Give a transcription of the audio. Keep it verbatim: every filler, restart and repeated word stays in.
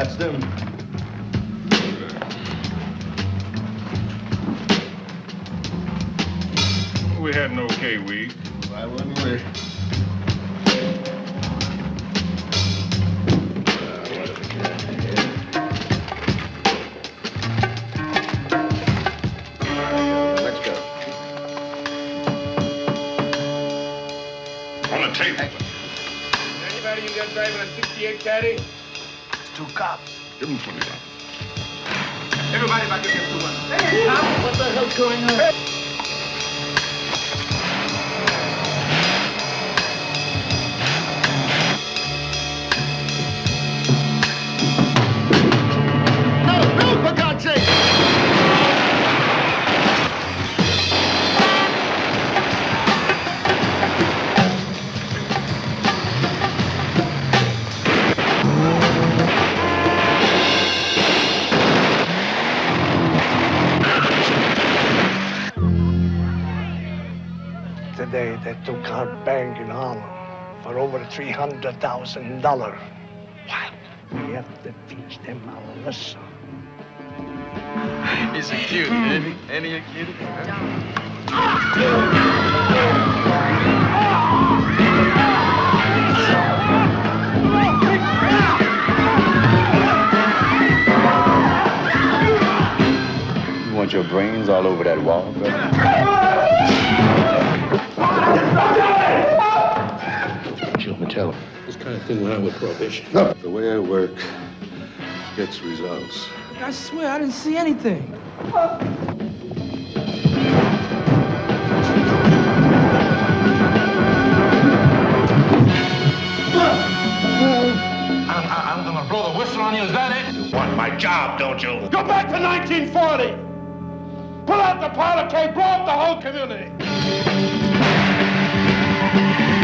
That's them. We had an okay week. I wouldn't wish. Let's go. On the table. Anybody you got driving a sixty-eight caddy? It's two cops. Give him twenty dollars. Everybody back against the one. Hey, Tom, what the hell's going on? Hey. No, no, for God's sake! Today, they took our bank in Harlem for over three hundred thousand dollars. What? We have to teach them a lesson. He's a cutie, isn't he? Ain't he a cutie? You want your brains all over that wall, brother? Joe Mattello. This kind of thing went out with prohibition. No, the way I work gets results. I swear I didn't see anything. I'm, I'm gonna blow the whistle on you, is that it? You want my job, don't you? Go back to nineteen forty! Pull out the powder keg, blow up the whole community!